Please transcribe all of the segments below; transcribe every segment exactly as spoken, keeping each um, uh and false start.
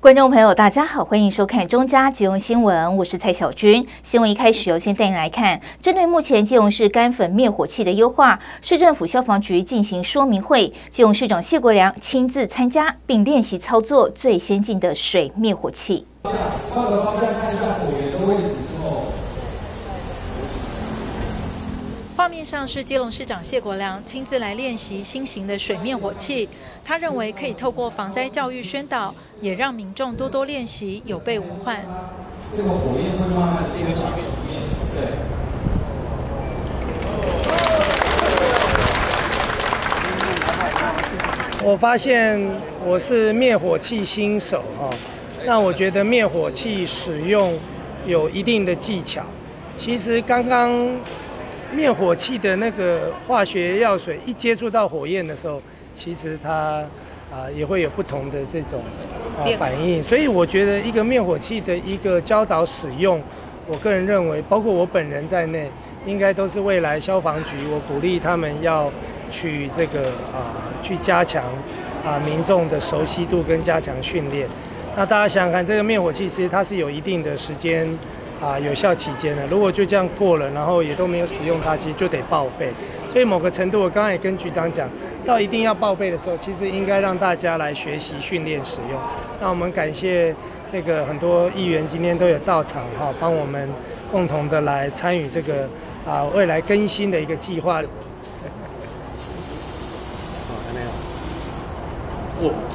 观众朋友，大家好，欢迎收看中嘉基隆新闻，我是蔡小军。新闻一开始，要先带你来看，针对目前基隆市干粉灭火器的优化，市政府消防局进行说明会，基隆市长谢国良亲自参加，并练习操作最先进的水灭火器。 换个方向看一下火源的位置之后。 画面上是基隆市长谢国良亲自来练习新型的水灭火器，他认为可以透过防灾教育宣导，也让民众多多练习，有备无患。 这个火焰会慢慢一个熄灭熄灭，对。 我发现我是灭火器新手哈，那我觉得灭火器使用有一定的技巧。其实刚刚。 灭火器的那个化学药水一接触到火焰的时候，其实它啊、呃、也会有不同的这种啊、呃、反应，所以我觉得一个灭火器的一个教导使用，我个人认为，包括我本人在内，应该都是未来消防局我鼓励他们要去这个啊、呃、去加强啊、呃、民众的熟悉度跟加强训练。那大家想想看，这个灭火器其实它是有一定的时间。 啊，有效期间了。如果就这样过了，然后也都没有使用它，其实就得报废。所以某个程度，我刚刚也跟局长讲，到一定要报废的时候，其实应该让大家来学习训练使用。那我们感谢这个很多议员今天都有到场哈，帮我们共同的来参与这个啊未来更新的一个计划。好，还没有。哦。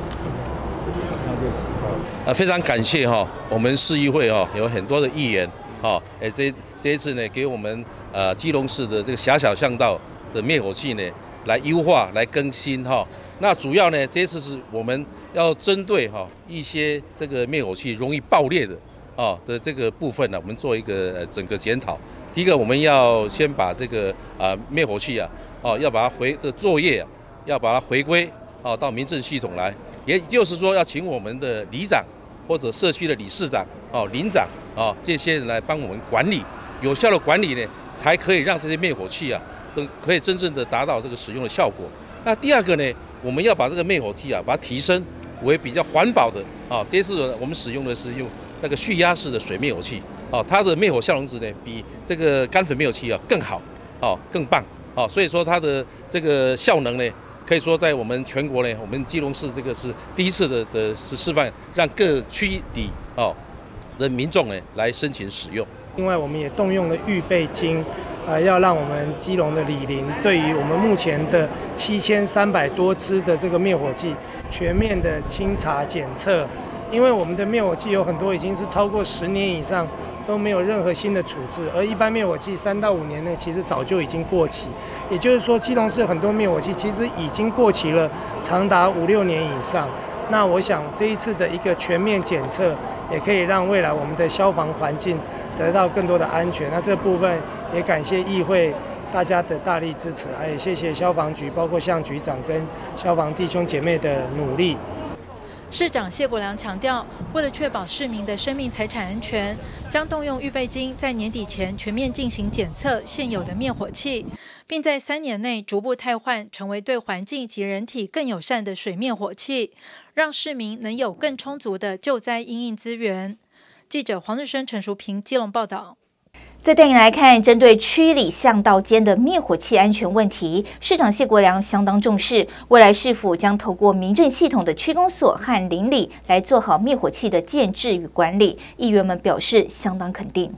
啊，非常感谢哈，我们市议会哈有很多的议员哈，哎这这一次呢给我们呃基隆市的这个狭小巷道的灭火器呢来优化来更新哈。那主要呢这一次是我们要针对哈一些这个灭火器容易爆裂的啊的这个部分呢，我们做一个整个检讨。第一个我们要先把这个啊灭火器啊哦要把它回的作业啊要把它回归啊到民政系统来，也就是说要请我们的里长。 或者社区的理事长、哦邻长啊这些人来帮我们管理，有效的管理呢，才可以让这些灭火器啊，都可以真正的达到这个使用的效果。那第二个呢，我们要把这个灭火器啊，把它提升为比较环保的啊。这次我们使用的是用那个蓄压式的水灭火器，哦、啊，它的灭火效能值呢，比这个干粉灭火器啊更好，哦、啊，更棒，哦、啊，所以说它的这个效能呢。 可以说，在我们全国呢，我们基隆市这个是第一次的的示示范，让各区里哦的民众呢来申请使用。 另外，我们也动用了预备金，呃，要让我们基隆的里邻对于我们目前的七千三百多支的这个灭火器全面的清查检测，因为我们的灭火器有很多已经是超过十年以上。 都没有任何新的处置，而一般灭火器三到五年内其实早就已经过期，也就是说，基隆市很多灭火器其实已经过期了，长达五六年以上。那我想这一次的一个全面检测，也可以让未来我们的消防环境得到更多的安全。那这部分也感谢议会大家的大力支持，也谢谢消防局，包括向局长跟消防弟兄姐妹的努力。 市长谢国良强调，为了确保市民的生命财产安全，将动用预备金，在年底前全面进行检测现有的灭火器，并在三年内逐步汰换，成为对环境及人体更友善的水灭火器，让市民能有更充足的救灾因应资源。记者黄日升、陈淑平基隆报道。 再带你来看，针对区里巷道间的灭火器安全问题，市长谢国良相当重视。未来市府将透过民政系统的区公所和邻里来做好灭火器的建制与管理。议员们表示相当肯定。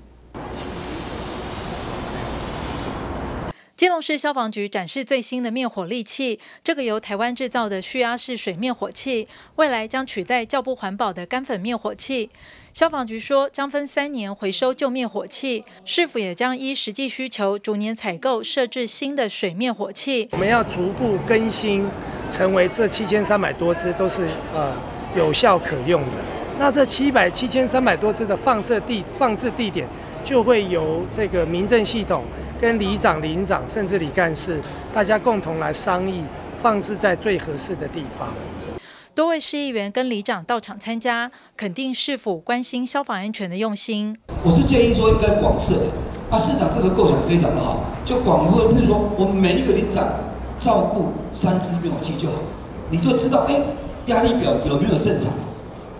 基隆市消防局展示最新的灭火利器，这个由台湾制造的蓄压式水灭火器，未来将取代较不环保的干粉灭火器。消防局说，将分三年回收旧灭火器，市府也将依实际需求逐年采购设置新的水灭火器。 我们要逐步更新，成为这七千三百多支都是呃有效可用的。那这七百七千三百多支的放射地放置地点，就会由这个民政系统。 跟里长、邻长甚至里干事，大家共同来商议，放置在最合适的地方。 多位市议员跟里长到场参加，肯定市府关心消防安全的用心。 我是建议说应该广设，啊，市长这个构想非常的好，就广设，比如说我们每一个里长照顾三支灭火器就好，你就知道，哎，压力表有没有正常？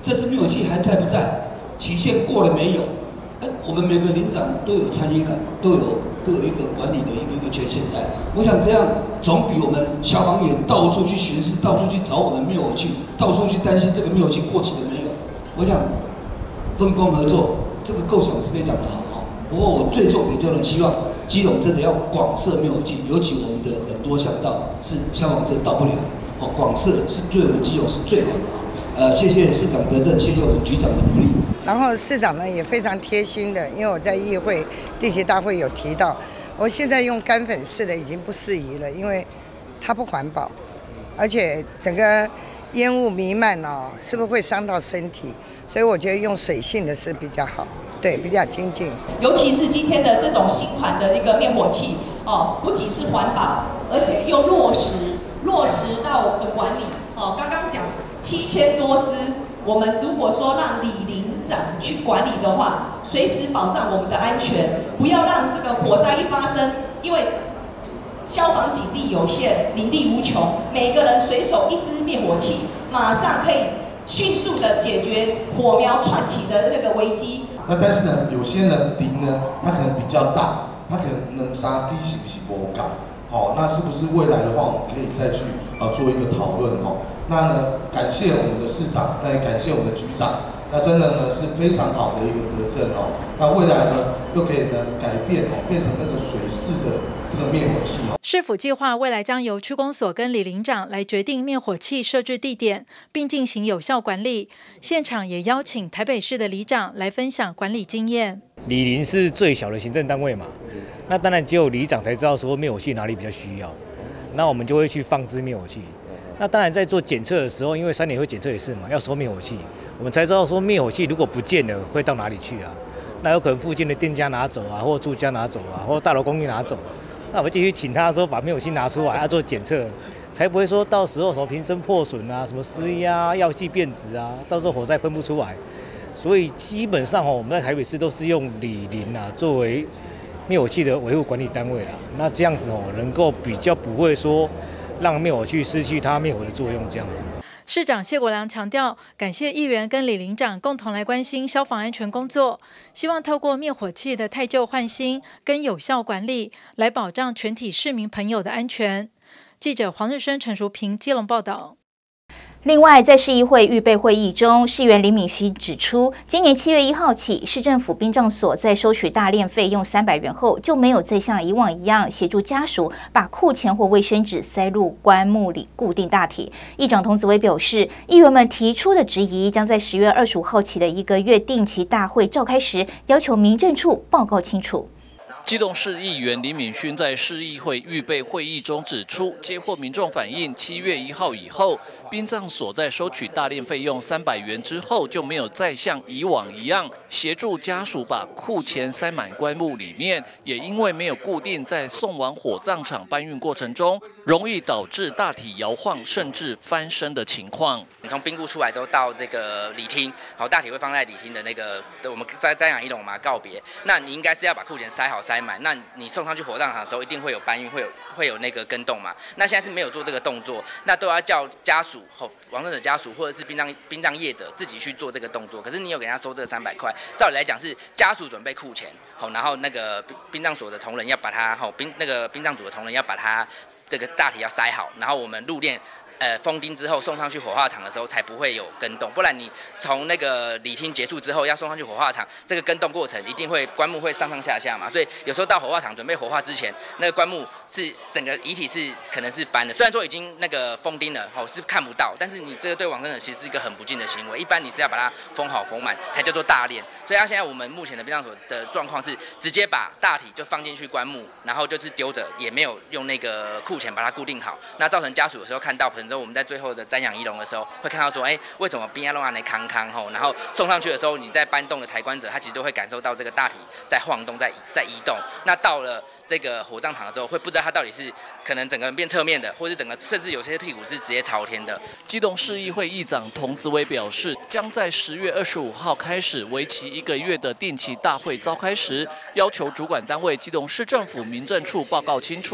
这支灭火器还在不在？期限过了没有？哎，我们每个领长都有参与感，都有都有一个管理的一个一个权限在。我想这样总比我们消防员到处去巡视、到处去找我们灭火器、到处去担心这个灭火器过期了没有。我想分工合作，这个构想是非常的好啊。不过我最重点就是希望基隆真的要广设灭火器，尤其我们的很多乡道是消防车到不了，哦，广设是对我们基隆是最好的啊。呃，谢谢市长得政，谢谢我们局长的努力。 然后市长呢也非常贴心的，因为我在议会定期大会有提到，我现在用干粉式的已经不适宜了，因为它不环保，而且整个烟雾弥漫哦，是不是会伤到身体？所以我觉得用水性的是比较好，对，比较精进。 尤其是今天的这种新款的一个灭火器哦，不仅是环保，而且又落实落实到我们的管理哦。刚刚讲七千多支，我们如果说让李领长去管理的话，随时保障我们的安全，不要让这个火灾一发生，因为消防警力有限，人力无穷，每个人随手一支灭火器，马上可以迅速的解决火苗窜起的那个危机。 那但是呢，有些人林呢，它可能比较大，它可能能杀低是不是不够？好，那是不是未来的话，我们可以再去呃做一个讨论哦？那呢，感谢我们的市长，那也感谢我们的局长，那真的呢是非常好的一个德政哦。那未来呢，又可以呢改变哦，变成那个水式的这个灭火器哦。 市府计划未来将由区公所跟里领长来决定灭火器设置地点，并进行有效管理。现场也邀请台北市的里长来分享管理经验。 里邻是最小的行政单位嘛，那当然只有里长才知道说灭火器哪里比较需要，那我们就会去放置灭火器。那当然在做检测的时候，因为三年会检测一次嘛，要收灭火器，我们才知道说灭火器如果不见了会到哪里去啊？那有可能附近的店家拿走啊，或住家拿走啊，或大楼公寓拿走。那我们继续请他说把灭火器拿出来，要做检测，才不会说到时候什么瓶身破损啊，什么失压、药剂变质啊，到时候火灾喷不出来。所以基本上哦，我们在台北市都是用里邻啊作为灭火器的维护管理单位啦。那这样子哦，能够比较不会说让灭火器失去它灭火的作用，这样子。 市长谢国良强调，感谢议员跟里领长共同来关心消防安全工作，希望透过灭火器的汰旧换新跟有效管理，来保障全体市民朋友的安全。记者黄日升、陈淑平基隆报道。 另外，在市议会预备会议中，市议员林敏虚指出，今年七月一号起，市政府殡葬所在收取大殓费用三百元后，就没有再像以往一样协助家属把库钱或卫生纸塞入棺木里固定大体。议长童子威表示，议员们提出的质疑，将在十月二十五号起的一个月定期大会召开时，要求民政处报告清楚。 基隆市议员林敏勋在市议会预备会议中指出，接获民众反映，七月一号以后，殡葬所在收取大殓费用三百元之后，就没有再像以往一样协助家属把库钱塞满棺木里面，也因为没有固定在送往火葬场搬运过程中，容易导致大体摇晃甚至翻身的情况。 你从冰库出来之后到这个礼厅，好，大体会放在礼厅的那个，我们在瞻仰仪容嘛告别，那你应该是要把库钱塞好塞满，那你送上去火葬场的时候，一定会有搬运，会有会有那个跟动嘛。那现在是没有做这个动作，那都要叫家属、亡者家属或者是殡葬殡葬业者自己去做这个动作。可是你有给他收这个三百块，照理来讲是家属准备库钱，好，然后那个殡葬所的同仁要把它，好，殡那个殡葬组的同仁要把它这个大体要塞好，然后我们入殓。呃，封钉之后送上去火化场的时候才不会有跟动，不然你从那个礼厅结束之后要送上去火化场，这个跟动过程一定会棺木会上上下下嘛，所以有时候到火化场准备火化之前，那个棺木是整个遗体是可能是翻的，虽然说已经那个封钉了，哦是看不到，但是你这个对往生者其实是一个很不敬的行为，一般你是要把它封好封满才叫做大殓，所以他现在我们目前的殡葬所的状况是直接把大体就放进去棺木，然后就是丢着，也没有用那个库钱把它固定好，那造成家属有时候看到可能我们在最后的瞻仰仪容的时候，会看到说，哎，为什么边要弄安的康康吼？然后送上去的时候，你在搬动的抬棺者，他其实都会感受到这个大体在晃动、在在移动。那到了这个火葬场的时候，会不知道他到底是可能整个人变侧面的，或是整个甚至有些屁股是直接朝天的。 基隆市议会议长童子威表示，将在十月二十五号开始为期一个月的定期大会召开时，要求主管单位基隆市政府民政处报告清楚。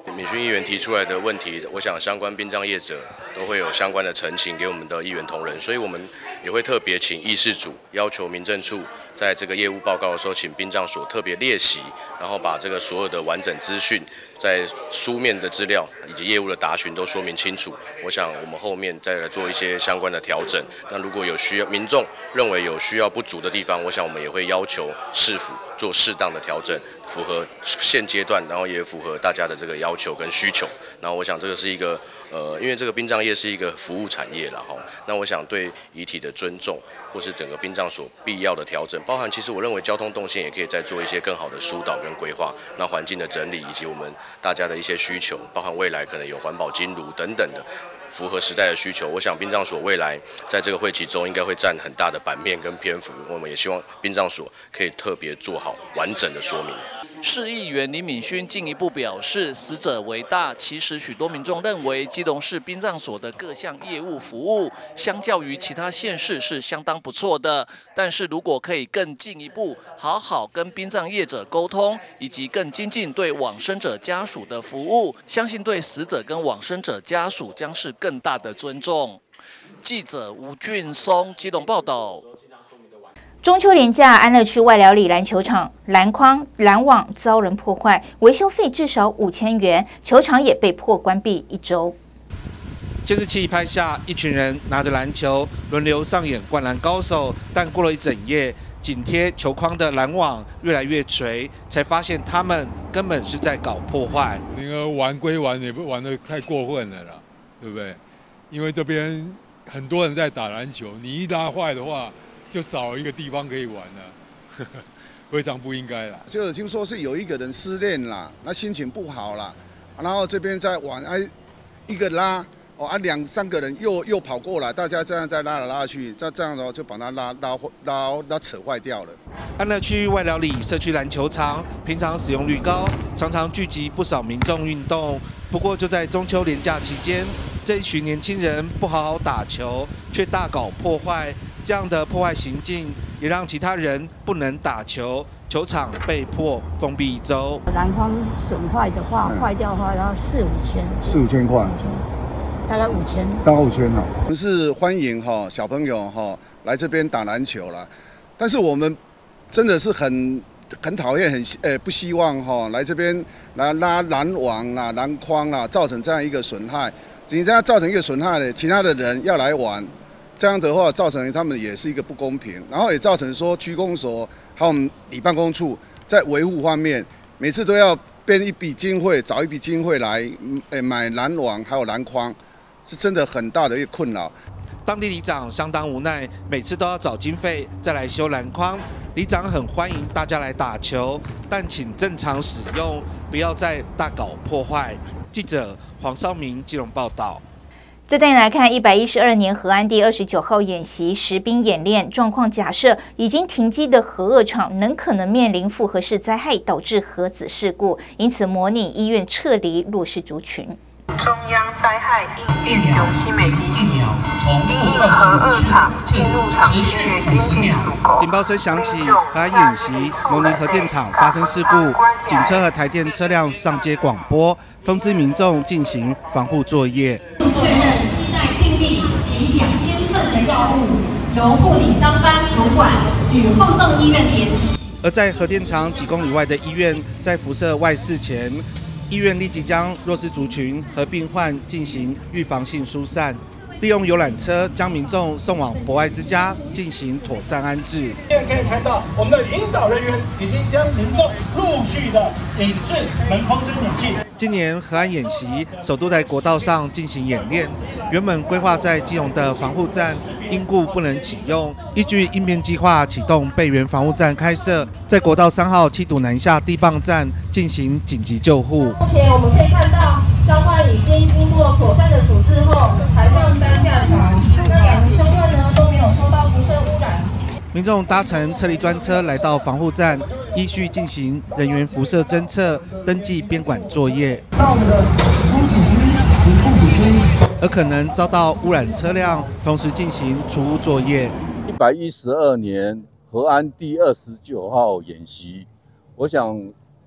敏勋议员提出来的问题，我想相关殡葬业者都会有相关的陈情给我们的议员同仁，所以我们也会特别请议事组要求民政处在这个业务报告的时候，请殡葬所特别列席，然后把这个所有的完整资讯，在书面的资料以及业务的答询都说明清楚。我想我们后面再来做一些相关的调整。那如果有需要，民众认为有需要不足的地方，我想我们也会要求市府做适当的调整，符合现阶段，然后也符合大家的这个要求跟需求。然后我想这个是一个呃，因为这个殡葬业是一个服务产业啦哈。那我想对遗体的尊重，或是整个殡葬所必要的调整，包含其实我认为交通动线也可以再做一些更好的疏导跟规划。那环境的整理以及我们大家的一些需求，包含未来可能有环保金炉等等的。符合时代的需求，我想殡葬所未来在这个会期中应该会占很大的版面跟篇幅。我们也希望殡葬所可以特别做好完整的说明。 市议员林敏勋进一步表示，死者为大。其实许多民众认为，基隆市殡葬所的各项业务服务，相较于其他县市是相当不错的。但是如果可以更进一步，好好跟殡葬业者沟通，以及更精进对往生者家属的服务，相信对死者跟往生者家属将是更大的尊重。记者吴俊松基隆报道。 中秋连假，安乐区外寮里篮球场篮筐、篮网遭人破坏，维修费至少五千元，球场也被迫关闭一周。 监视器拍下一群人拿着篮球轮流上演灌篮高手，但过了一整夜，紧贴球框的篮网越来越垂，才发现他们根本是在搞破坏。 那个玩归玩，也不玩得太过分了啦，对不对？因为这边很多人在打篮球，你一拉坏的话，就少一个地方可以玩了，非常不应该啦。 就听说是有一个人失恋啦，那心情不好啦，然后这边在玩，哎，一个拉。哦啊，两三个人又又跑过来，大家这样再拉来拉去，这这样的就把它拉拉拉拉扯坏掉了。 安乐区外寮里社区篮球场，平常使用率高，常常聚集不少民众运动。不过就在中秋连假期间，这一群年轻人不好好打球，却大搞破坏，这样的破坏行径也让其他人不能打球，球场被迫封闭一周。 篮筐损坏的话，坏掉的话要四五千， 四五千块。 大概五千， 大概五千哈。我们是欢迎哈小朋友哈来这边打篮球啦，但是我们真的是很很讨厌，很呃不希望哈来这边来拉篮网啦、篮筐啦，造成这样一个损害。你这样造成一个损害呢，其他的人要来玩，这样的话造成他们也是一个不公平，然后也造成说区公所还有我们里办公处在维护方面，每次都要编一笔经费，找一笔经费来呃买篮网还有篮筐。是真的很大的一个困扰。 当地里长相当无奈，每次都要找经费再来修篮筐。里长很欢迎大家来打球，但请正常使用，不要再大搞破坏。记者黄绍明基隆报道。 再带你来看，一百一十二年河安第二十九号演习实兵演练状况，假设已经停机的核二厂能可能面临复合式灾害，导致核子事故，因此模拟医院撤离弱势族群。 中央灾害应变中心美机从核二厂进入场地五十秒。 警报声响起，河安演习模拟核电厂发生事故，警车和台电车辆上街广播，通知民众进行防护作业。 确认携带病历及两天份的药物，由护理当班主管与后送医院联系。 而在核电厂几公里外的医院，在辐射外泄前。医院立即将弱势族群和病患进行预防性疏散，利用游览车将民众送往博爱之家进行妥善安置。 现在可以看到，我们的引导人员已经将民众陆续的引至门框侦检器。 今年河安演习首都在国道上进行演练，原本规划在基隆的防护站因故不能启用，依据应变计划启动备援防护站开设，在国道三号七堵南下地磅站进行紧急救护。 目前我们可以看到，伤患已经经过妥善的处置后，抬上担架床。那两名伤患呢都没有受到辐射污染。 民众搭乘车离专车来到防护站，依序进行人员辐射侦测、登记编管作业。 到我们的出洗区及副洗区。 而可能遭到污染车辆，同时进行除污作业。 一百一十二年河安第二十九号演习，我想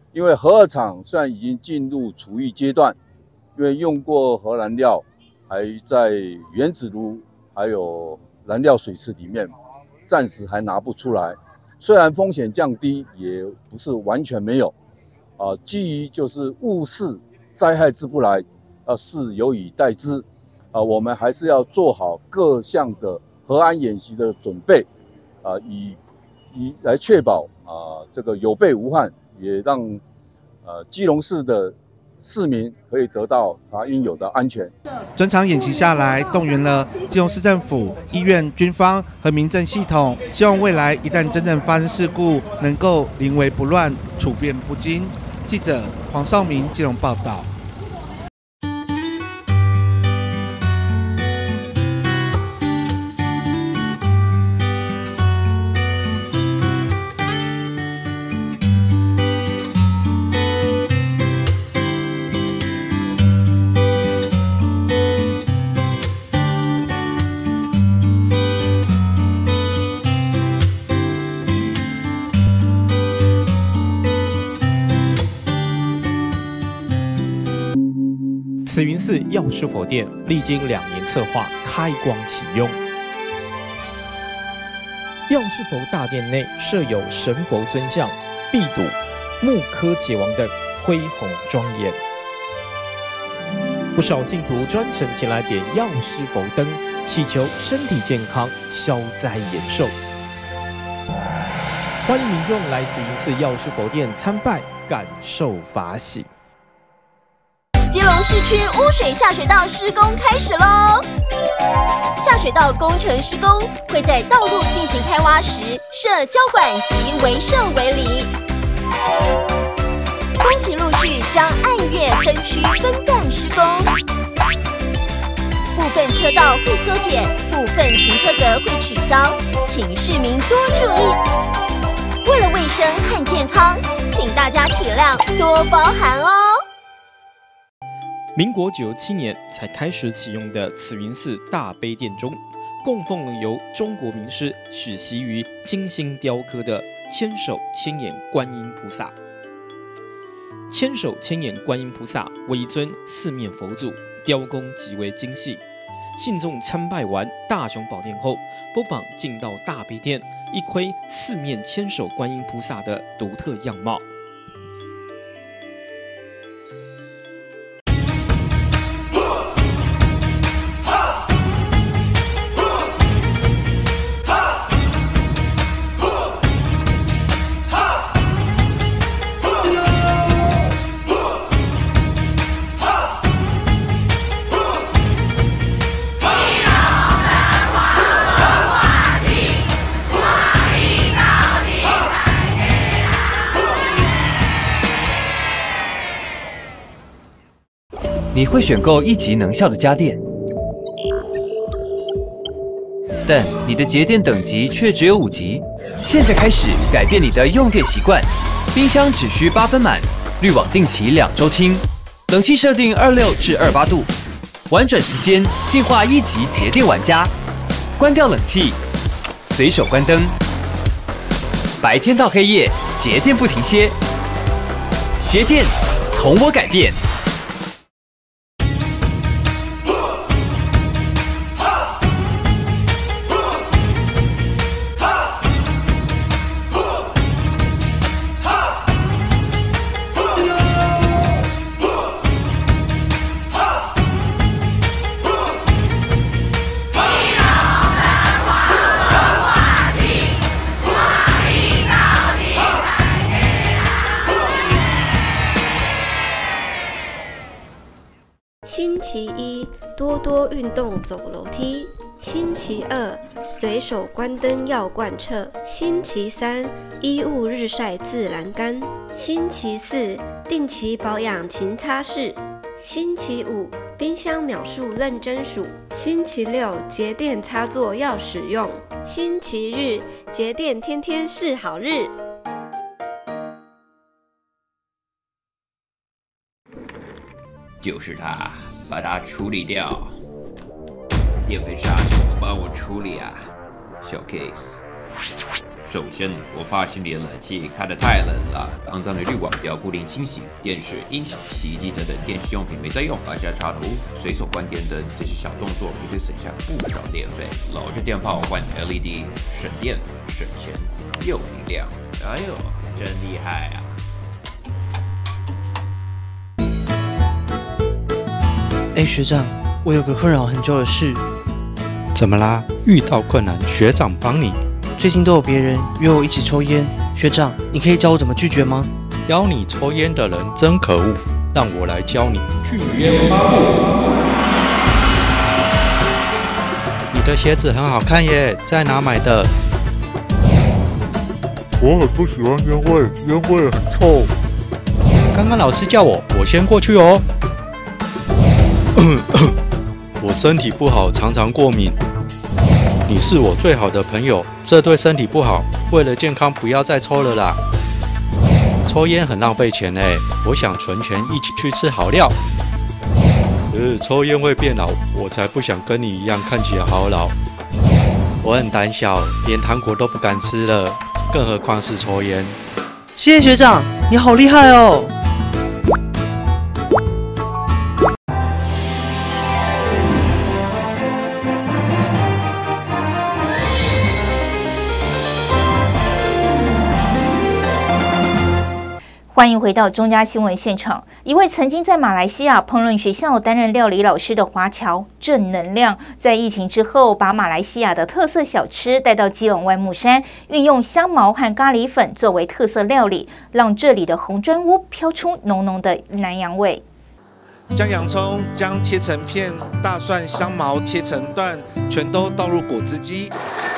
因为核二厂虽然已经进入除役阶段，因为用过核燃料还在原子炉还有燃料水池里面，暂时还拿不出来。虽然风险降低，也不是完全没有。啊，基于就是物事灾害之不来，啊，事有以待之。啊，我们还是要做好各项的核安演习的准备，啊，以以来确保啊这个有备无患，也让呃基隆市的市民可以得到他应有的安全。 整场演习下来，动员了基隆市政府、医院、军方和民政系统，希望未来一旦真正发生事故，能够临危不乱、处变不惊。记者黄少明基隆报道。 慈云寺药师佛殿历经两年策划，开光启用。药师佛大殿内设有神佛尊像、壁堵、木刻解王等，恢宏庄严。不少信徒专程前来点药师佛灯，祈求身体健康、消灾延寿。欢迎民众来慈云寺药师佛殿参拜，感受法喜。 基隆市区污水下水道施工开始喽！下水道工程施工会在道路进行开挖时设浇管及围设围篱，工期陆续将按月分区分段施工，部分车道会缩减，部分停车格会取消，请市民多注意。为了卫生和健康，请大家体谅，多包涵哦。 民国九十七年才开始启用的慈云寺大悲殿中，供奉了由中国名师许习于精心雕刻的千手千眼观音菩萨。千手千眼观音菩萨为一尊四面佛祖，雕工极为精细。信众参拜完大雄宝殿后，不妨进到大悲殿，一窥四面千手观音菩萨的独特样貌。 你会选购一级能效的家电，但你的节电等级却只有五级。现在开始改变你的用电习惯，冰箱只需八分满，滤网定期两周清，冷气设定二六至二八度，玩转时间进化一级节电玩家。关掉冷气，随手关灯，白天到黑夜，节电不停歇。节电从我改变。 星期一，多多运动走楼梯。星期二，随手关灯要贯彻。星期三，衣物日晒自然干。星期四，定期保养勤擦拭。星期五，冰箱秒数认真数。星期六，节电插座要使用。星期日，节电天天是好日。 就是他，把它处理掉。电费杀手，帮我处理啊，小 case。 首先，我发现你的冷气开得太冷了，肮脏的滤网不要固定清洗，电视、音响、洗衣机等等电器用品没在用，拔下插头，随手关电灯，这些小动作绝对省下不少电费。老着电泡换 L E D， 省电省钱又明亮，哎呦，真厉害啊！ 哎，学长，我有个困扰很久的事。 怎么啦？遇到困难，学长帮你。 最近都有别人约我一起抽烟，学长，你可以教我怎么拒绝吗？ 邀你抽烟的人真可恶，让我来教你。拒烟八步。你的鞋子很好看耶，在哪买的？ 我很不喜欢烟味，烟味很臭。 刚刚老师叫我，我先过去哦。我身体不好，常常过敏。你是我最好的朋友，这对身体不好，为了健康不要再抽了啦。抽烟很浪费钱哎，我想存钱一起去吃好料。呃，抽烟会变老，我才不想跟你一样看起来好老。我很胆小，连糖果都不敢吃了，更何况是抽烟。 谢谢学长，你好厉害哦！ 欢迎回到中嘉新闻现场。一位曾经在马来西亚烹饪学校担任料理老师的华侨正能量，在疫情之后，把马来西亚的特色小吃带到基隆外木山，运用香茅和咖喱粉作为特色料理，让这里的红砖屋飘出浓浓的南洋味。 将洋葱将切成片，大蒜、香茅切成段，全都倒入果汁机。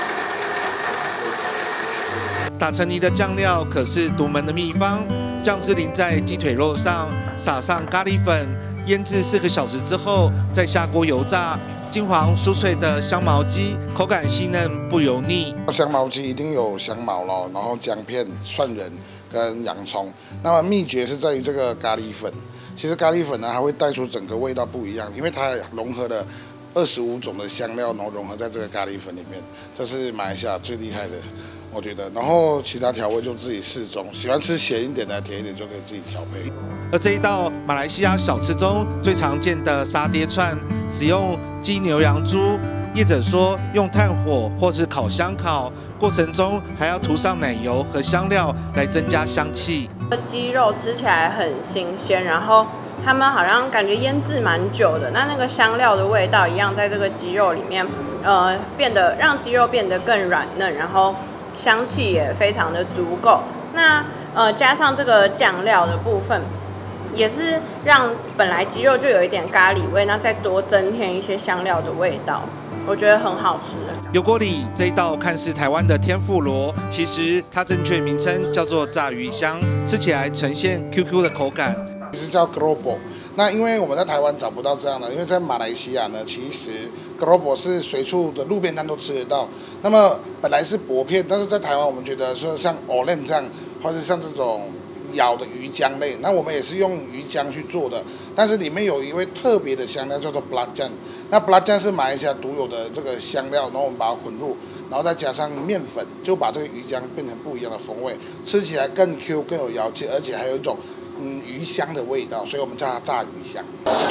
打成泥的酱料可是独门的秘方。酱汁淋在鸡腿肉上，撒上咖喱粉，腌制四个小时之后，再下锅油炸。金黄酥脆的香茅鸡，口感细嫩不油腻。 香茅鸡一定有香茅咯，然后姜片、蒜仁跟洋葱。那么秘诀是在于这个咖喱粉。其实咖喱粉呢，还会带出整个味道不一样，因为它融合了二十五种的香料，然后融合在这个咖喱粉里面，这是马来西亚最厉害的。我觉得，然后其他调味就自己适中，喜欢吃咸一点的、甜一点就可以自己调配。 而这一道马来西亚小吃中最常见的沙爹串，使用鸡、牛、羊、猪，业者说用炭火或是烤箱烤，过程中还要涂上奶油和香料来增加香气。 鸡肉吃起来很新鲜，然后他们好像感觉腌制蛮久的，那那个香料的味道一样在这个鸡肉里面，呃，变得让鸡肉变得更软嫩，然后香气也非常的足够。那呃加上这个酱料的部分，也是让本来鸡肉就有一点咖喱味，那再多增添一些香料的味道，我觉得很好吃。 油锅里这一道看似台湾的天妇罗，其实它正确名称叫做炸鱼香，吃起来呈现 Q Q 的口感， 是叫 Keropok。那因为我们在台湾找不到这样的，因为在马来西亚呢，其实 Keropok是随处的路边摊都吃得到。那么本来是薄片，但是在台湾我们觉得说像 Olen 这样，或者像这种咬的鱼浆类，那我们也是用鱼浆去做的，但是里面有一味特别的香料叫做 belacan。那 belacan 是马来西亚独有的这个香料，然后我们把它混入，然后再加上面粉，就把这个鱼浆变成不一样的风味，吃起来更 Q 更有咬劲，而且还有一种嗯鱼香的味道，所以我们叫它炸鱼香。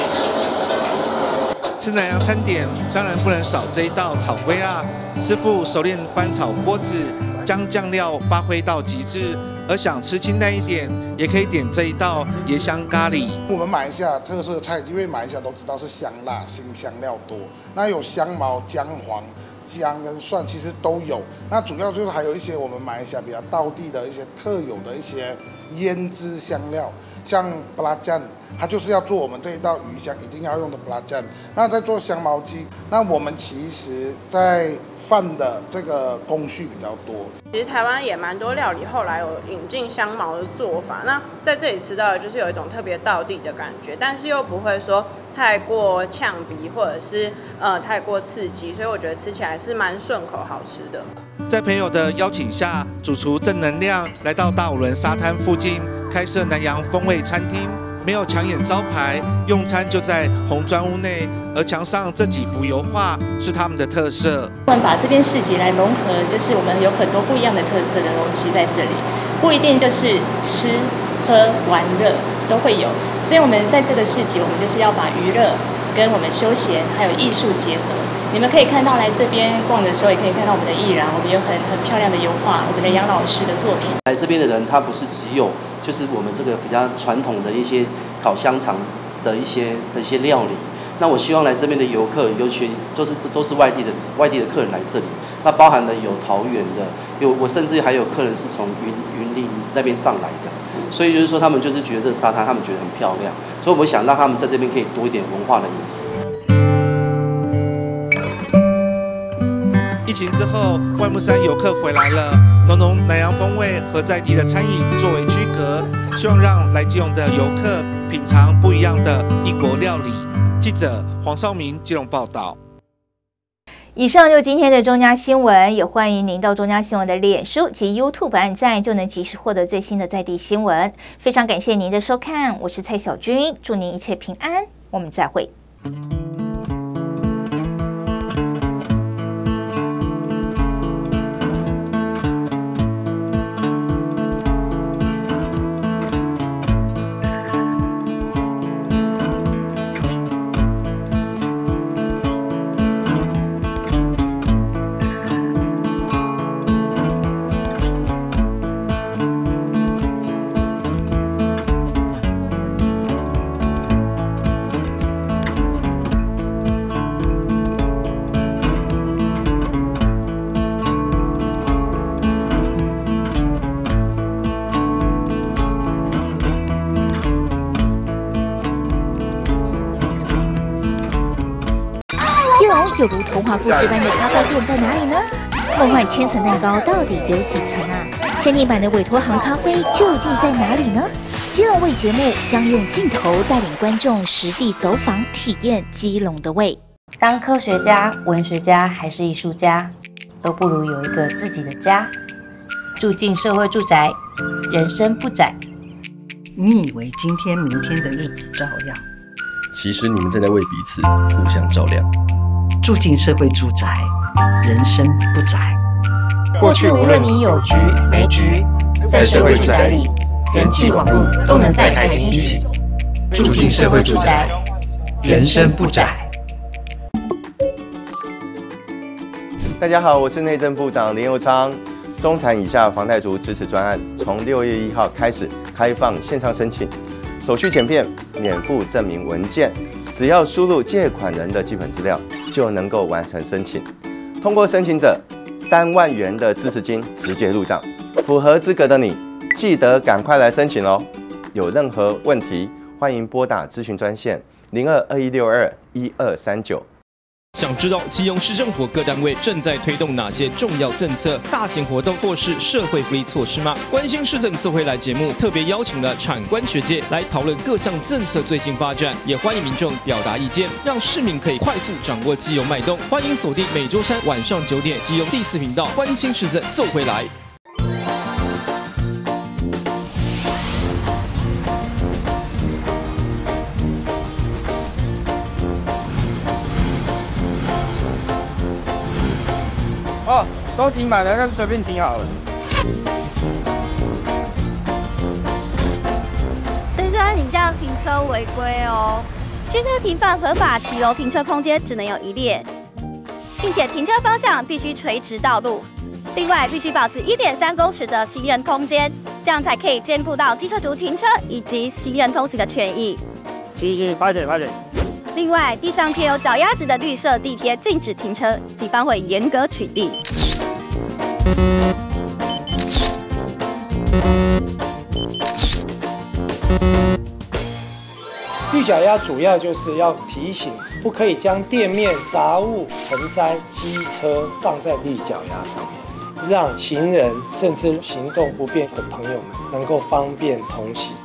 吃南洋餐点当然不能少这一道炒龟啊！师傅熟练翻炒锅子，将酱料发挥到极致。而想吃清淡一点，也可以点这一道椰香咖喱。 我们马来西亚特色菜，因为马来西亚都知道是香辣，新香料多，那有香茅、姜黄、姜跟蒜，其实都有。那主要就是还有一些我们马来西亚比较道地的一些特有的一些腌制香料。像belacan，它就是要做我们这一道鱼香一定要用的belacan。那在做香茅鸡，那我们其实在饭的这个工序比较多。 其实台湾也蛮多料理后来有引进香茅的做法，那在这里吃到的就是有一种特别道地的感觉，但是又不会说太过呛鼻或者是呃太过刺激，所以我觉得吃起来是蛮顺口好吃的。 在朋友的邀请下，主厨正能量来到大武仑沙滩附近开设南洋风味餐厅， 没有抢眼招牌，用餐就在红砖屋内，而墙上这几幅油画是他们的特色。 我们把这边市集来融合，就是我们有很多不一样的特色的东西在这里，不一定就是吃、喝、玩乐都会有。所以我们在这个市集，我们就是要把娱乐跟我们休闲还有艺术结合。你们可以看到来这边逛的时候，也可以看到我们的艺廊，我们有很很漂亮的油画，我们的杨老师的作品。 来这边的人，他不是只有就是我们这个比较传统的一些烤香肠的一些的一些料理。那我希望来这边的游客，尤其都是都是外地的外地的客人来这里。那包含了有桃园的，有我甚至还有客人是从云云林那边上来的。所以就是说，他们就是觉得这个沙滩，他们觉得很漂亮，所以我们想让他们在这边可以多一点文化的意识。 疫情之后，外木山游客回来了，浓浓南洋风味和在地的餐饮作为区隔，希望让来基隆的游客品尝不一样的异国料理。记者黄少明基隆报道。 以上就是今天的中嘉新闻，也欢迎您到中嘉新闻的脸书及 YouTube 按赞，就能及时获得最新的在地新闻。非常感谢您的收看，我是蔡小君，祝您一切平安，我们再会。又如童话故事般的咖啡店在哪里呢？梦幻千层蛋糕到底有几层啊？限定版的委托行咖啡究竟在哪里呢？基隆味节目将用镜头带领观众实地走访，体验基隆的味。 当科学家、文学家还是艺术家，都不如有一个自己的家。住进社会住宅，人生不窄。 你以为今天、明天的日子照样？ 其实你们正在为彼此互相照亮。 住进社会住宅，人生不窄。 过去无论你有局没局，在社会住宅里，人际网络都能再开新局。住进社会住宅，人生不窄。 大家好，我是内政部长林佑昌。中产以下房贷族支持专案从六月一号开始开放线上申请，手续简便，免付证明文件，只要输入借款人的基本资料，就能够完成申请。通过申请者，三万元的支持金直接入账。符合资格的你，记得赶快来申请哦！有任何问题，欢迎拨打咨询专线零二二一六二一二三九。 想知道基隆市政府各单位正在推动哪些重要政策、大型活动或是社会福利措施吗？关心市政自会来节目特别邀请了产官学界来讨论各项政策最新发展，也欢迎民众表达意见，让市民可以快速掌握基隆脉动。欢迎锁定每周三晚上九点基隆第四频道，关心市政奏回来。 哦，都停满了，那就随便停好了。 先生，你这样停车违规哦。机车停放合法骑楼停车空间只能有一列，并且停车方向必须垂直道路。另外，必须保持一点三公尺的行人空间，这样才可以兼顾到机车族停车以及行人通行的权益。 行行，快点，快点。 另外，地上贴有脚丫子的绿色地贴禁止停车，警方会严格取缔。 绿脚丫主要就是要提醒，不可以将店面、杂物、盆栽、机车放在绿脚丫上面，让行人甚至行动不便的朋友们能够方便通行。